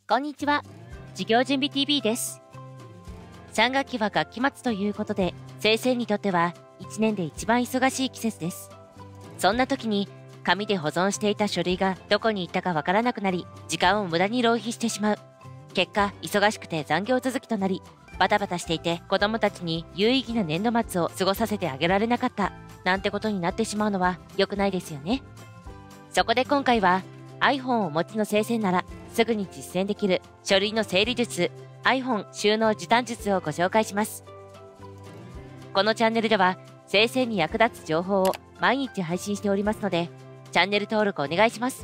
こんにちは。授業準備 TV です。3学期は学期末ということで、先生にとっては1年で一番忙しい季節です。そんな時に、紙で保存していた書類がどこに行ったかわからなくなり、時間を無駄に浪費してしまう。結果、忙しくて残業続きとなり、バタバタしていて子供たちに有意義な年度末を過ごさせてあげられなかった、なんてことになってしまうのは良くないですよね。そこで今回は、iPhone をお持ちの先生ならすぐに実践できる書類の整理術、iPhone 収納時短術をご紹介します。このチャンネルでは先生に役立つ情報を毎日配信しておりますので、チャンネル登録お願いします。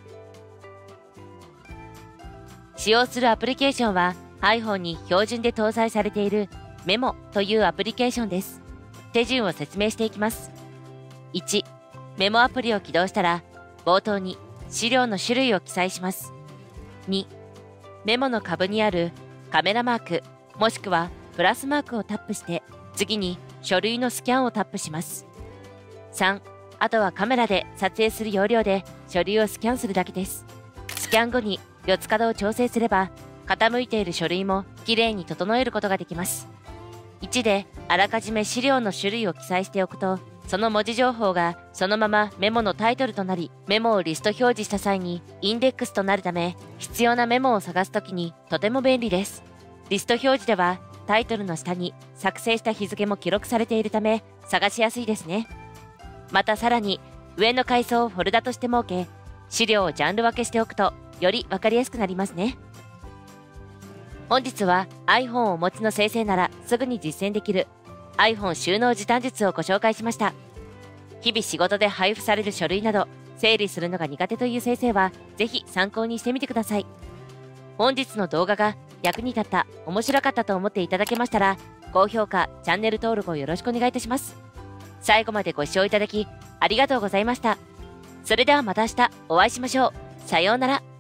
使用するアプリケーションは iPhone に標準で搭載されているメモというアプリケーションです。手順を説明していきます。1、メモアプリを起動したら冒頭に資料の種類を記載します。2、メモの下部にあるカメラマークもしくはプラスマークをタップして次に書類のスキャンをタップします。3、あとはカメラで撮影する要領で書類をスキャンするだけです。スキャン後に四つ角を調整すれば傾いている書類もきれいに整えることができます。1であらかじめ資料の種類を記載しておくと、その文字情報がそのままメモのタイトルとなり、メモをリスト表示した際にインデックスとなるため、必要なメモを探すときにとても便利です。リスト表示ではタイトルの下に作成した日付も記録されているため探しやすいですね。またさらに上の階層をフォルダとして設け、資料をジャンル分けしておくとよりわかりやすくなりますね。本日は iPhone をお持ちの先生ならすぐに実践できる iPhone 収納時短術をご紹介しました。日々仕事で配布される書類など整理するのが苦手という先生はぜひ参考にしてみてください。本日の動画が役に立った、面白かったと思っていただけましたら、高評価、チャンネル登録をよろしくお願いいたします。最後までご視聴いただきありがとうございました。それではまた明日お会いしましょう。さようなら。